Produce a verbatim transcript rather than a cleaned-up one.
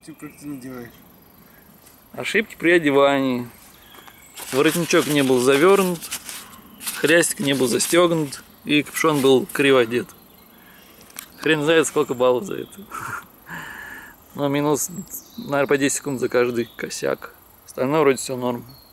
как ты не делаешь? Ошибки при одевании. Воротничок не был завернут, хрястик не был застегнут и капюшон был криво одет. Хрен знает сколько баллов за это. Но минус, наверное, по десять секунд за каждый косяк. Остальное вроде все норм.